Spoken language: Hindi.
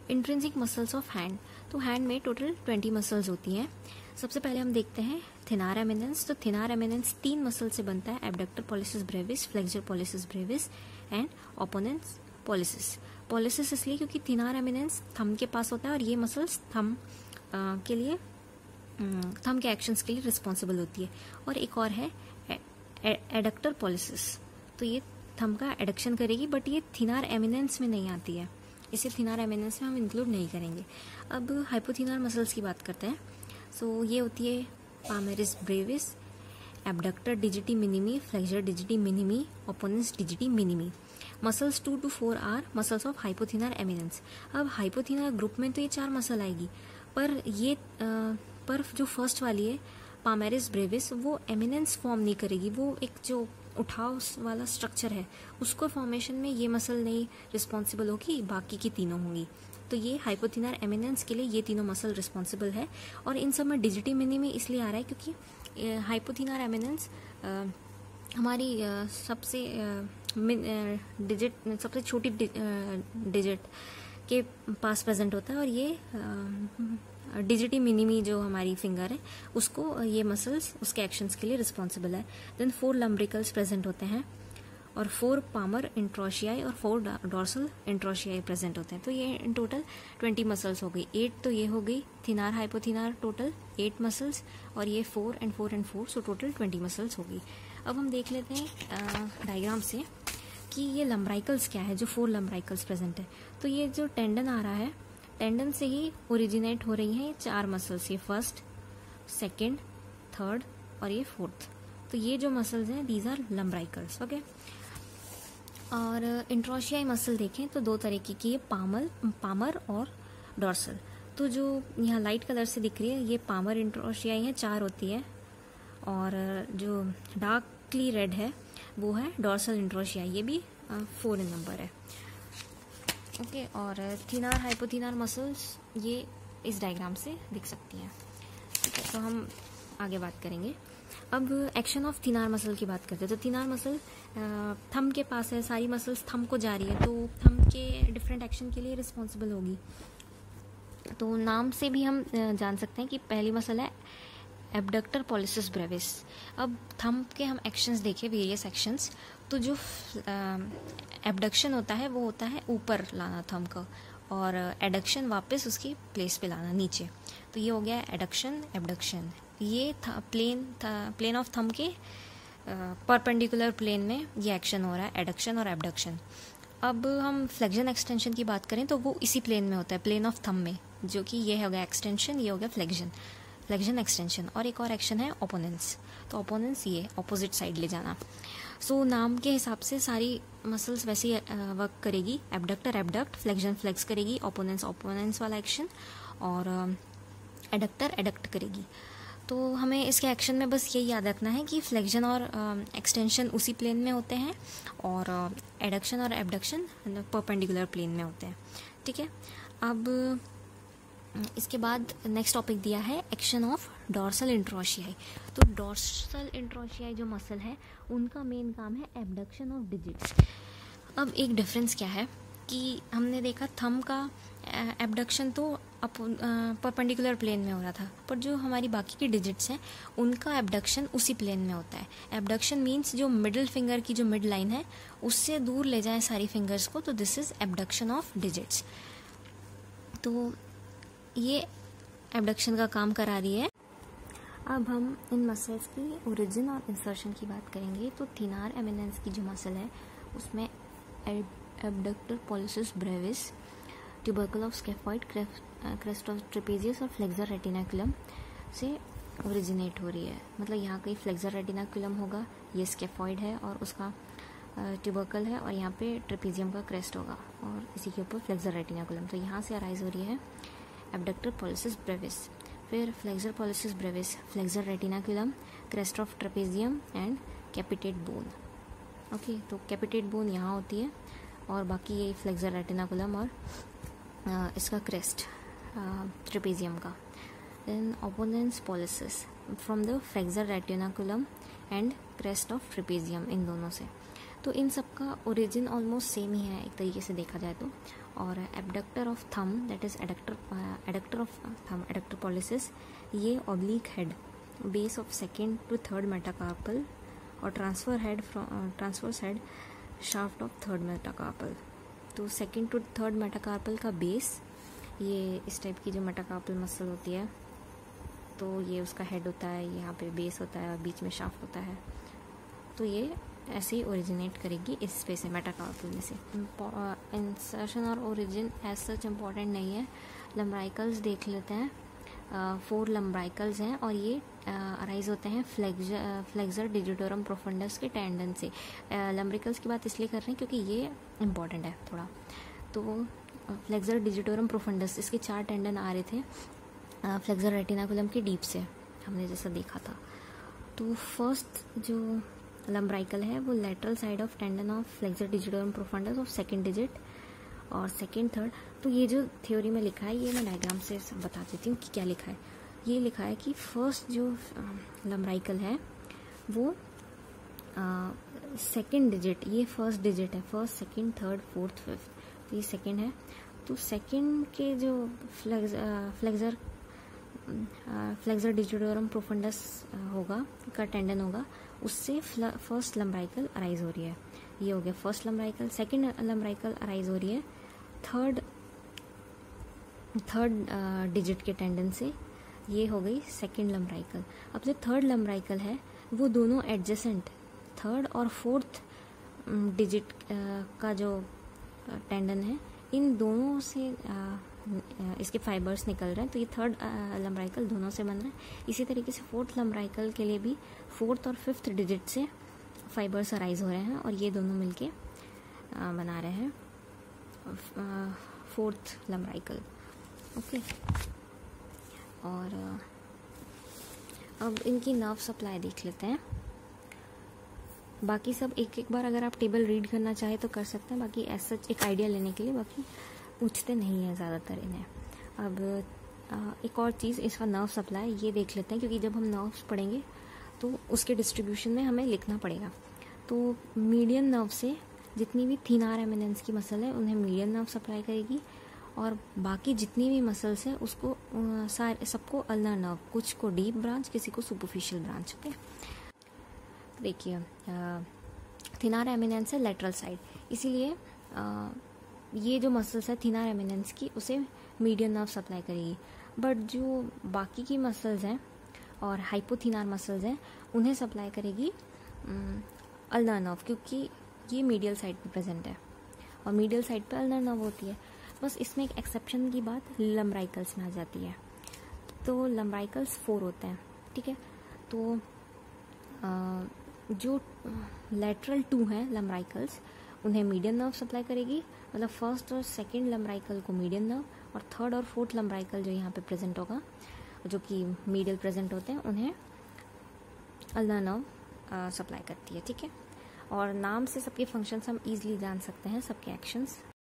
Intrinsic muscles of hand. तो हैंड में टोटल 20 मसल्स होती हैं। सबसे पहले हम देखते हैं थिनार एमिनेंस। तो थिनार एमिनेंस 3 मसल से बनता है, abductor pollicis brevis, flexor pollicis brevis and opponens pollicis. Pollicis इसलिए क्योंकि थिनार एमिनेंस थंब के पास होता है और ये मसल्स थंब के लिए, थंब के एक्शंस के लिए रिस्पॉन्सिबल होती है। और एक और है एडक्टर पॉलिसिस, तो ये थंब का एडक्शन करेगी, बट ये थिनार एमिनेंस में नहीं आती है, इसे थिनार एमिनेंस में हम इंक्लूड नहीं करेंगे। अब हाइपोथिनार मसल्स की बात करते हैं। सो ये होती है palmaris brevis, abductor digiti minimi, flexor digiti minimi, opponens digiti minimi. Muscles 2 to 4 are muscles of hypothenar eminence. अब हाइपोथिनार ग्रुप में तो ये 4 मसल आएगी, पर जो फर्स्ट वाली है पामेरिस ब्रेविस, वो एमिनेंस फॉर्म नहीं करेगी, वो एक जो उठाव वाला स्ट्रक्चर है उसको फॉर्मेशन में ये मसल नहीं रिस्पॉन्सिबल होगी, बाकी की तीनों होंगी। तो ये हाइपोथिनार एमिनेंस के लिए ये तीनों मसल रिस्पॉन्सिबल है। और इन सब में डिजिटी मिनिमी इसलिए आ रहा है क्योंकि हाइपोथिनार एमिनेंस हमारी सबसे छोटी डिजिट के पास प्रेजेंट होता है, और ये डिजिटी मिनिमी जो हमारी फिंगर है उसको, ये मसल्स उसके एक्शंस के लिए रिस्पॉन्सिबल है। देन 4 लम्ब्रिकल्स प्रेजेंट होते हैं और 4 पामर इंट्रोशियाई और 4 डॉर्सल इंट्रोशियाई प्रेजेंट होते हैं। तो ये इन टोटल 20 मसल्स हो गई। 8 तो ये हो गई थिनार हाइपोथिनार, टोटल 8 मसल्स, और ये 4 and 4 and 4, so total 20 muscles हो गई। अब हम देख लेते हैं डायग्राम से कि ये लम्ब्राइकल्स क्या है, जो 4 लम्ब्राइकल्स प्रेजेंट है। तो ये जो टेंडन आ रहा है, टेंडन से ही ओरिजिनेट हो रही हैं 4 मसल्स, ये फर्स्ट, सेकेंड, थर्ड और ये फोर्थ। तो ये जो मसल्स हैं दीज आर लम्ब्राइकल्स, ओके। और इंट्रोशियाई मसल देखें तो 2 तरीके की है, पामर और डॉर्सल। तो जो यहाँ लाइट कलर से दिख रही है ये पामर इंट्रोशियाई है, 4 होती है, और जो डार्कली रेड है वो है डॉर्सल इंट्रोशियाई, ये भी 4 इन नंबर है, ओके। और थिनार हाइपोथिनार मसल्स ये इस डायग्राम से दिख सकती हैं, ठीक है। तो हम आगे बात करेंगे। अब एक्शन ऑफ थिनार मसल की बात करते हैं। तो थिनार मसल थंब के पास है, सारी मसल्स थंब को जा रही है, तो थंब के डिफरेंट एक्शन के लिए रिस्पॉन्सिबल होगी। तो नाम से भी हम जान सकते हैं कि पहली मसल है एबडक्टर पॉलिसिस ब्रेविस। अब थंब के हम एक्शंस देखें, वेरियस एक्शंस, तो जो एबडक्शन होता है वो होता है ऊपर लाना थंब का, और एडक्शन वापस उसकी प्लेस पे लाना नीचे। तो ये हो गया एडक्शन, एबडक्शन। ये प्लेन ऑफ थंब के परपेंडिकुलर प्लेन में ये एक्शन हो रहा है, एडक्शन और एबडक्शन। अब हम फ्लेक्शन एक्सटेंशन की बात करें तो वो इसी प्लेन में होता है, प्लेन ऑफ थंब में, जो कि ये हो गया एक्सटेंशन, ये हो गया फ्लेक्शन एक्सटेंशन। और एक और एक्शन है ओपोनेंस। तो ओपोनेंस ये अपोजिट साइड ले जाना। सो नाम के हिसाब से सारी मसल्स वैसे ही वर्क करेगी, एबडक्टर एबडक्ट, फ्लेक्शन फ्लेक्स करेगी, ओपोनेंस वाला एक्शन, और एडक्टर एडक्ट करेगी। तो हमें इसके एक्शन में बस यही याद रखना है कि फ्लेक्शन और एक्सटेंशन उसी प्लेन में होते हैं, और एडक्शन और एबडक्शन परपेंडिकुलर प्लेन में होते हैं, ठीक है। अब इसके बाद नेक्स्ट टॉपिक दिया है एक्शन ऑफ डॉर्सल इंट्रोशियाई। तो डॉर्सल इंट्रोशियाई जो मसल है उनका मेन काम है एबडक्शन ऑफ डिजिट्स। अब एक डिफरेंस क्या है कि हमने देखा थंब का एबडक्शन तो परपेंडिकुलर प्लेन में हो रहा था, पर जो हमारी बाकी की डिजिट्स हैं उनका एबडक्शन उसी प्लेन में होता है। एबडक्शन मीन्स जो मिडिल फिंगर की जो मिड लाइन है उससे दूर ले जाएं सारी फिंगर्स को, तो this is abduction of digits. तो ये एबडक्शन का काम करा रही है। अब हम इन मसल्स की ओरिजिन और इंसर्शन की बात करेंगे। तो थिनार एमिनेंस की जो मसल है उसमें abductor pollicis brevis, tubercle of scaphoid, crest of trapezius और फ्लेक्सर रेटिनाकुलम से ओरिजिनेट हो रही है। मतलब यहाँ कहीं फ्लेक्सर रेटिनाकुलम होगा, ये स्केफॉइड है और उसका ट्यूबरकल है, और यहाँ पे ट्रेपेजियम का क्रेस्ट होगा और इसी के ऊपर फ्लेक्सर रेटिनाकुलम। तो यहाँ से अराइज हो रही है एबडक्टर पॉलिसिस ब्रेविस। फिर flexor pollicis brevis, flexor retinaculum, crest of trapezium and capitate bone, okay. तो कैपिटेट बोन यहाँ होती है और बाकी ये फ्लेक्सर रेटिनाकुलम और इसका क्रेस्ट ट्रेपेजियम का। Then opponens pollicis from the flexor retinaculum and crest of trapezium, इन दोनों से। तो इन सब का ओरिजिन ऑलमोस्ट सेम ही है एक तरीके से देखा जाए तो। और abductor of thumb that is adductor of thumb, adductor pollicis, ये oblique head, base of second to third metacarpal, और transverse head shaft of third metacarpal. तो सेकेंड टू थर्ड मेटाकार्पल का बेस, ये इस टाइप की जो मेटाकार्पल मसल होती है, तो ये उसका हेड होता है, यहाँ पे बेस होता है और बीच में शाफ्ट होता है। तो ये ऐसे ही ओरिजिनेट करेगी इस स्पेस से, मेटाकार्पल में से। इंसर्शन और ओरिजिन एज सच इम्पॉर्टेंट नहीं है। लम्ब्राइकल्स देख लेते हैं। 4 लम्ब्राइकल्स हैं और ये अराइज होते हैं फ्लेक्सर डिजिटोरम प्रोफंडस के टेंडन से। लम्ब्रिकल्स की बात इसलिए कर रहे हैं क्योंकि ये इम्पॉर्टेंट है थोड़ा। तो फ्लेक्सर डिजिटोरम प्रोफंडस, इसके 4 टेंडन आ रहे थे फ्लेक्सर रेटिनाकुलम के डीप से, हमने जैसा देखा था। तो फर्स्ट जो लम्ब्राइकल है वो lateral side of tendon of flexor digitorum profundus of second digit और सेकेंड थर्ड। तो ये जो थ्योरी में लिखा है, ये मैं डायग्राम से बता देती हूँ कि क्या लिखा है। ये लिखा है कि फर्स्ट जो लम्ब्राइकल है वो सेकेंड डिजिट, ये फर्स्ट डिजिट है, first second third fourth fifth, तो ये सेकेंड है। तो सेकेंड के जो फ्लेक्सर डिजिटोरम प्रोफंडस होगा का टेंडन होगा, उससे फर्स्ट लम्ब्राइकल अराइज हो रही है। ये हो गया first lumbrical. Second lumbrical arise हो रही है थर्ड डिजिट के टेंडन से, ये हो गई सेकेंड लम्ब्राइकल। अब जो थर्ड लम्ब्राइकल है वो दोनों एडजेसेंट थर्ड और फोर्थ डिजिट का जो टेंडन है, इन दोनों से इसके फाइबर्स निकल रहे हैं, तो ये थर्ड लम्ब्राइकल दोनों से बन रहा है। इसी तरीके से फोर्थ लम्ब्राइकल के लिए भी फोर्थ और फिफ्थ डिजिट से फाइबर्स अराइज हो रहे हैं और ये दोनों मिलके बना रहे हैं फोर्थ लम्ब्राइकल। ओके, और अब इनकी नर्व सप्लाई देख लेते हैं। बाकी सब एक एक बार अगर आप टेबल रीड करना चाहे तो कर सकते हैं, बाकी ऐसा एक आइडिया लेने के लिए, बाकी पूछते नहीं हैं ज़्यादातर इन्हें। अब एक और चीज़, इसका नर्व सप्लाई ये देख लेते हैं, क्योंकि जब हम नर्व्स पढ़ेंगे तो उसके डिस्ट्रीब्यूशन में हमें लिखना पड़ेगा। तो मीडियन नर्व से जितनी भी थिनार एमिनेंस की मसल है उन्हें मीडियन नर्व सप्लाई करेगी, और बाकी जितनी भी मसल्स है उसको सबको अल्नर नर्व, कुछ को डीप ब्रांच, किसी को सुपरफिशियल ब्रांच। ओके, देखिए थिनार एमिनेंस है लेटरल साइड, इसीलिए ये जो मसल्स है थिनार एमिनेंस की उसे मीडियन नर्व सप्लाई करेगी। बट जो बाकी की मसल्स हैं और हाइपोथिनार मसल्स हैं उन्हें सप्लाई करेगी अल्नर नर्व, क्योंकि ये मीडियल साइड पे प्रेजेंट है और मीडियल साइड पे अल्नर नर्व होती है। बस इसमें एक एक्सेप्शन की बात लम्ब्राइकल्स में आ जाती है। तो लम्ब्राइकल्स 4 होते हैं, ठीक है। तो जो लेटरल 2 हैं लम्ब्राइकल्स, उन्हें मीडियन नर्व सप्लाई करेगी, मतलब फर्स्ट और सेकंड लम्ब्राइकल को मीडियन नर्व, और थर्ड और फोर्थ लम्ब्राइकल जो यहाँ पे प्रेजेंट होगा, जो कि मीडियल प्रेजेंट होते हैं, उन्हें अल्नर नर्व सप्लाई करती है, ठीक है। और नाम से सबके फंक्शंस हम इजीली जान सकते हैं, सबके एक्शंस।